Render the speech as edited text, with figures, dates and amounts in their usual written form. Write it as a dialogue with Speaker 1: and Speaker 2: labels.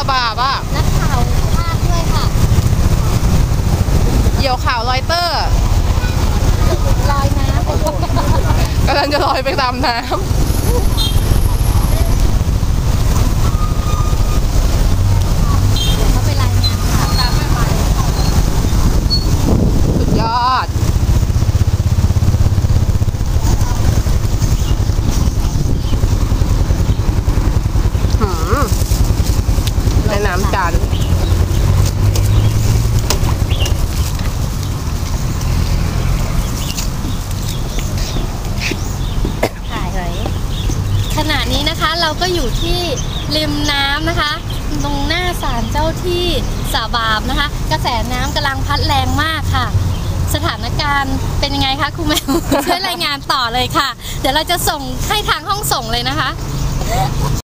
Speaker 1: บาบอ่ะ
Speaker 2: นักข่าวภาคด้วยค่ะ
Speaker 1: เหยี่ยวข่าวลอยเตอร์
Speaker 2: ลอยน้ำ
Speaker 1: กำลังจะลอยไปตามน้ำ
Speaker 2: เขาไปรายงานข่าวตามแม่ไป
Speaker 1: สุดยอดในน้ำจัน
Speaker 2: ขณะนี้นะคะเราก็อยู่ที่ริมน้ำนะคะตรงหน้าศาลเจ้าที่สาบามนะคะกระแสน้ำกำลังพัดแรงมากค่ะสถานการณ์เป็นยังไงคะครูแมว ช่วยรายงานต่อเลยค่ะเดี๋ยวเราจะส่งให้ทางห้องส่งเลยนะคะ